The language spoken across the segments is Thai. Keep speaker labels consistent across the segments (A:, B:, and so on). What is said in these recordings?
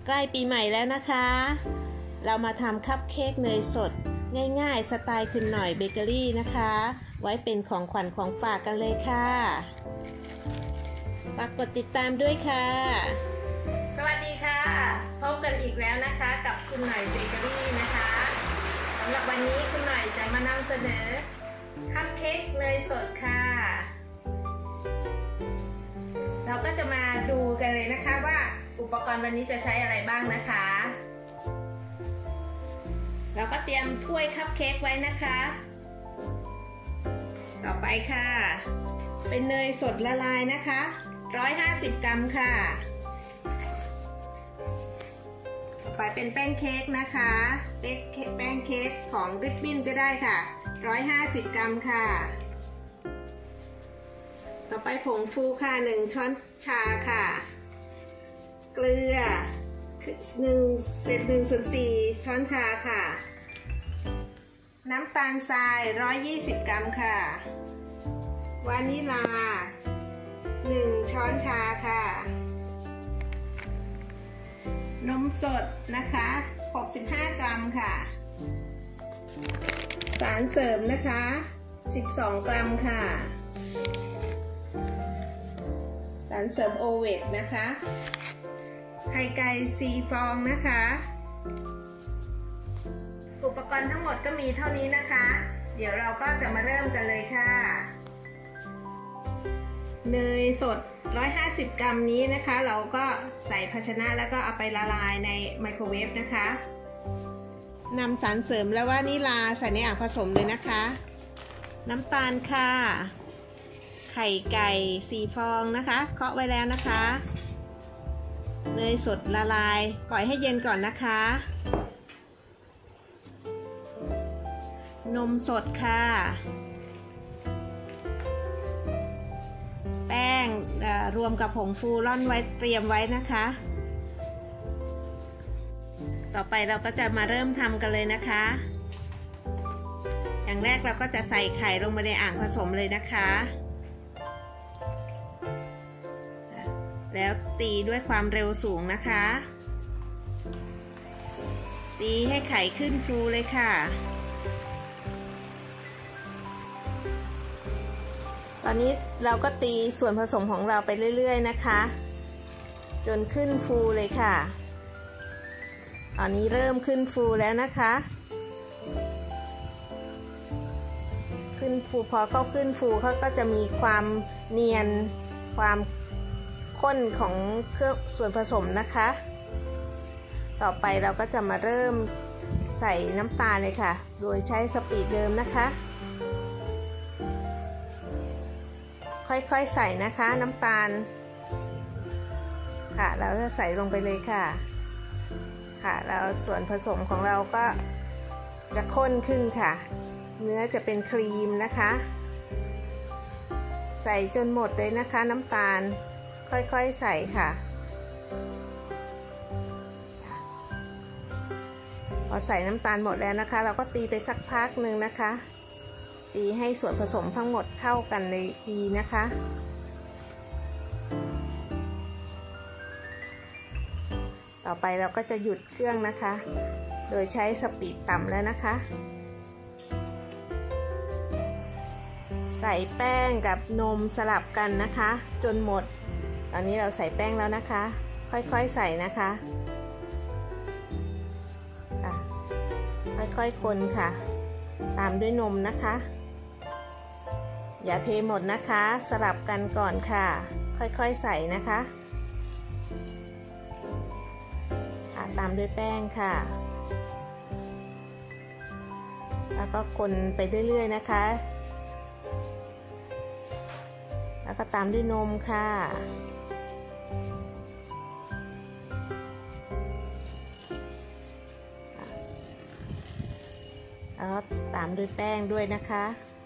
A: กล้ปีใหม่แล้วนะคะเรามาทำคัพเค้กเนยสดง่ายๆสไตล์คุณหน่อยเบเกอรี่นะคะไว้เป็นของขวัญของฝากกันเลยค่ะฝากกดติดตามด้วยค่ะสวัสดีค่ะพบกันอีกแล้วนะคะกับคุณหน่อยเบเกอรี่นะคะสำหรับวันนี้คุณหน่อยจะมานำเสนอคัพเค้กเนยสดค่ะเราก็จะมาดูกันเลยนะคะว่าอุปกรณ์วันนี้จะใช้อะไรบ้างนะคะเราก็เตรียมถ้วยคัพเค้กไว้นะคะต่อไปค่ะเป็นเนยสดละลายนะคะ150 กรัมค่ะต่อไปเป็นแป้งเค้กนะคะแป้งเค้กของริบบิ้นก็ได้ค่ะ150 กรัมค่ะต่อไปผงฟูค่ะ1 ช้อนชาค่ะเกลือ1/4 ช้อนชาค่ะน้ำตาลทราย120 กรัมค่ะวานิลา1 ช้อนชาค่ะนมสดนะคะ65 กรัมค่ะสารเสริมนะคะ12 กรัมค่ะสารเสริมโอเวตนะคะไข่ไก่4 ฟองนะคะอุปกรณ์ทั้งหมดก็มีเท่านี้นะคะเดี๋ยวเราก็จะมาเริ่มกันเลยค่ะเนยสด150 กรัมนี้นะคะเราก็ใส่ภาชนะแล้วก็เอาไปละลายในไมโครเวฟนะคะนำสารเสริมและวานิลาใส่ในอ่างผสมเลยนะคะน้ำตาลค่ะไข่ไก่4 ฟองนะคะเคาะไว้แล้วนะคะเนยสดละลายปล่อยให้เย็นก่อนนะคะนมสดค่ะแป้งรวมกับผงฟูร่อนไว้เตรียมไว้นะคะต่อไปเราก็จะมาเริ่มทำกันเลยนะคะอย่างแรกเราก็จะใส่ไข่ลงมาในอ่างผสมเลยนะคะแล้วตีด้วยความเร็วสูงนะคะตีให้ไข่ขึ้นฟูเลยค่ะตอนนี้เราก็ตีส่วนผสมของเราไปเรื่อยๆนะคะจนขึ้นฟูเลยค่ะตอนนี้เริ่มขึ้นฟูแล้วนะคะขึ้นฟูพอเขาขึ้นฟูเขาก็จะมีความเนียนความข้นของเครื่องส่วนผสมนะคะต่อไปเราก็จะมาเริ่มใส่น้ำตาลเลยค่ะโดยใช้สปีดเดิมนะคะค่อยๆใส่นะคะน้ำตาลค่ะเราจะใส่ลงไปเลยค่ะค่ะแล้วส่วนผสมของเราก็จะข้นขึ้นค่ะเนื้อจะเป็นครีมนะคะใส่จนหมดเลยนะคะน้ำตาลค่อยๆใส่ค่ะพอใส่น้ำตาลหมดแล้วนะคะเราก็ตีไปสักพักหนึ่งนะคะตีให้ส่วนผสมทั้งหมดเข้ากันเลยดีนะคะต่อไปเราก็จะหยุดเครื่องนะคะโดยใช้สปีดต่ำแล้วนะคะใส่แป้งกับนมสลับกันนะคะจนหมดตอนนี้เราใส่แป้งแล้วนะคะค่อยๆใส่นะคะค่อยๆคนค่ะตามด้วยนมนะคะอย่าเทหมดนะคะสลับกันก่อนค่ะค่อยๆใส่นะคะตามด้วยแป้งค่ะแล้วก็คนไปเรื่อยๆนะคะแล้วก็ตามด้วยนมค่ะแล้วก็ตามด้วยแป้งด้วยนะคะ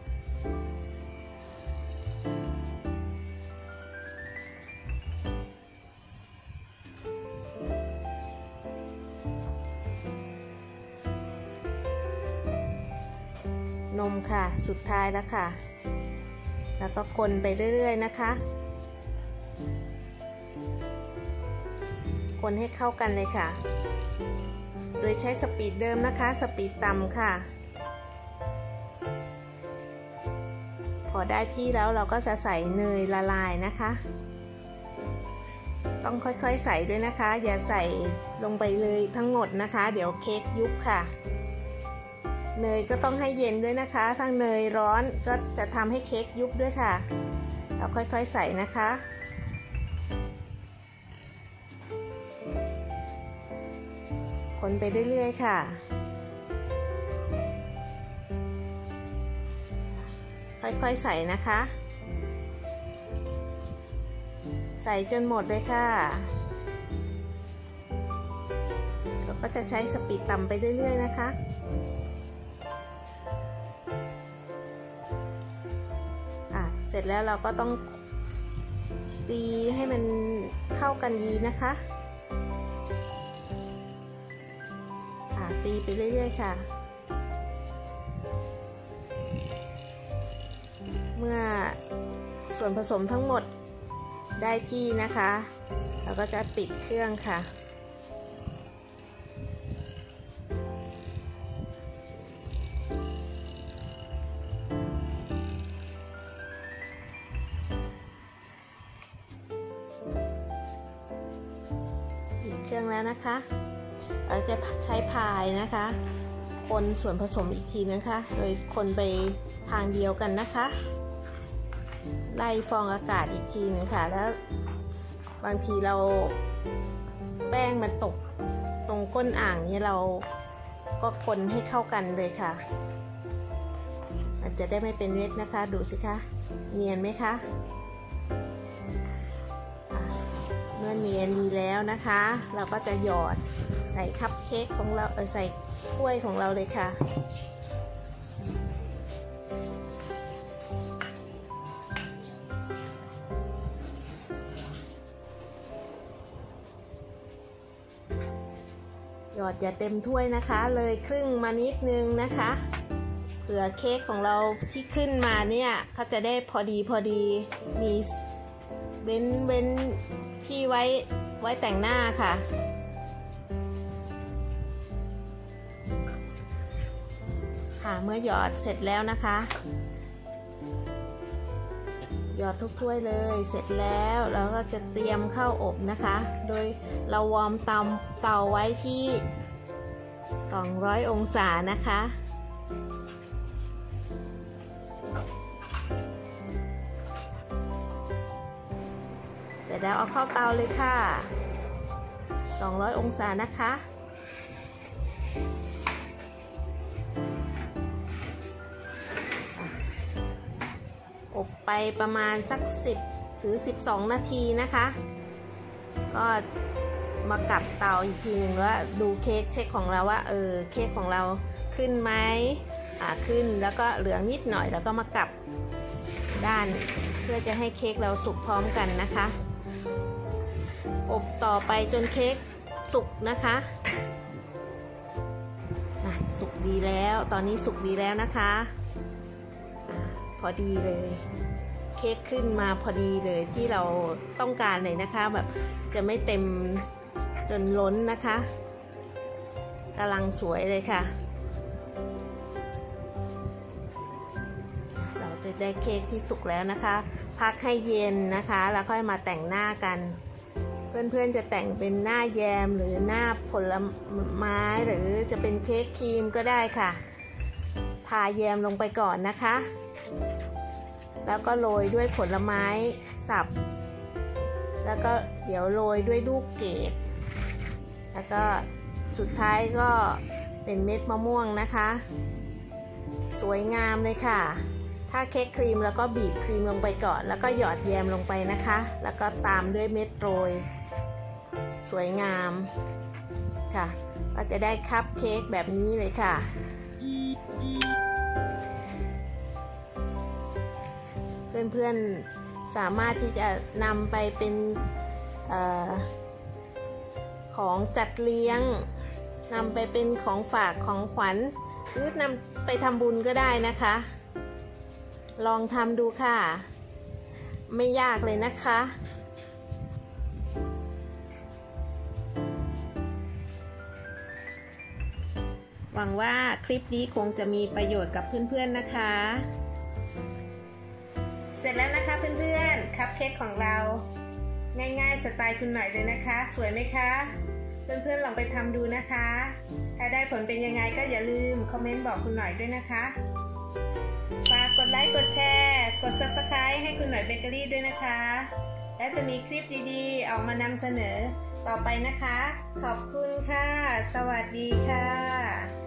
A: นมค่ะสุดท้ายแล้วค่ะแล้วก็คนไปเรื่อยๆนะคะคคนให้เข้ากันเลยค่ะโดยใช้สปีดเดิมนะคะสปีดต่ำค่ะพอได้ที่แล้วเราก็จะใส่เนยละลายนะคะต้องค่อยๆใส่ด้วยนะคะอย่าใส่ลงไปเลยทั้งหมดนะคะเดี๋ยวเค้กยุบค่ะเนยก็ต้องให้เย็นด้วยนะคะถ้าเนยร้อนก็จะทำให้เค้กยุบด้วยค่ะเราค่อยๆใส่นะคะคนไปเรื่อยๆค่ะค่อยๆใส่นะคะใส่จนหมดเลยค่ะเราก็จะใช้สปีดต่ำไปเรื่อยๆนะคะเสร็จแล้วเราก็ต้องตีให้มันเข้ากันดีนะคะตีไปเรื่อยๆค่ะเมื่อส่วนผสมทั้งหมดได้ที่นะคะเราก็จะปิดเครื่องค่ะปิดเครื่องแล้วนะคะเราจะใช้พายนะคะคนส่วนผสมอีกทีนะคะโดยคนไปทางเดียวกันนะคะไล่ฟองอากาศอีกทีนึงค่ะแล้วบางทีเราแป้งมันตกตรงก้นอ่างนี้เราก็คนให้เข้ากันเลยค่ะมันจะได้ไม่เป็นเม็ดนะคะดูสิคะเนียนไหมคะเมื่อเนียนดีแล้วนะคะเราก็จะหยอดใส่คัพเค้กของเราใส่ถ้วยของเราเลยค่ะหยอดอย่าเต็มถ้วยนะคะเลยครึ่งมานิดนึงนะคะเผื่อเค้กของเราที่ขึ้นมาเนี่ยเขาจะได้พอดีมีเว้นที่ไว้แต่งหน้าค่ะเมื่อหยอดเสร็จแล้วนะคะหยอดทุกถ้วยเลยเสร็จแล้วเราก็จะเตรียมเข้าอบนะคะโดยเราวอร์มเตาไว้ที่200องศานะคะเสร็จแล้วเอาเข้าเตาเลยค่ะ200องศานะคะอบไปประมาณสัก10 ถึง 12 นาทีนะคะก็มากลับเตาอีกทีหนึ่งว่าดูเค้กเช็คของเราว่าเค้กของเราขึ้นไหมขึ้นแล้วก็เหลืองนิดหน่อยแล้วก็มากลับด้านเพื่อจะให้เค้กเราสุกพร้อมกันนะคะอบต่อไปจนเค้กสุกนะคะสุกดีแล้วตอนนี้สุกดีแล้วนะคะพอดีเลยเค้กขึ้นมาพอดีเลยที่เราต้องการเลยนะคะแบบจะไม่เต็มจนล้นนะคะกำลังสวยเลยค่ะเราจะได้เค้กที่สุกแล้วนะคะพักให้เย็นนะคะแล้วค่อยมาแต่งหน้ากันเพื่อนๆจะแต่งเป็นหน้าแยมหรือหน้าผลไม้หรือจะเป็นเค้กครีมก็ได้ค่ะทาแยมลงไปก่อนนะคะแล้วก็โรยด้วยผลไม้สับแล้วก็เดี๋ยวโรยด้วยลูกเกดแล้วก็สุดท้ายก็เป็นเม็ดมะม่วงนะคะสวยงามเลยค่ะถ้าเค้กครีมแล้วก็บีบครีมลงไปก่อนแล้วก็หยอดแยมลงไปนะคะแล้วก็ตามด้วยเม็ดโรยสวยงามค่ะก็จะได้คัพเค้กแบบนี้เลยค่ะเพื่อนๆสามารถที่จะนำไปเป็นของจัดเลี้ยงนำไปเป็นของฝากของขวัญหรือนำไปทำบุญก็ได้นะคะลองทำดูค่ะไม่ยากเลยนะคะหวังว่าคลิปนี้คงจะมีประโยชน์กับเพื่อนๆนะคะ เสร็จแล้วนะคะเพื่อนๆคัพเค้กของเราง่ายๆสไตล์คุณหน่อยเลยนะคะสวยไหมคะเพื่อนๆลองไปทำดูนะคะถ้าได้ผลเป็นยังไงก็อย่าลืมคอมเมนต์บอกคุณหน่อยด้วยนะคะฝากกดไลค์กดแชร์กด Subscribe ให้คุณหน่อยเบเกอรี่ด้วยนะคะและจะมีคลิปดีๆออกมานำเสนอต่อไปนะคะขอบคุณค่ะสวัสดีค่ะ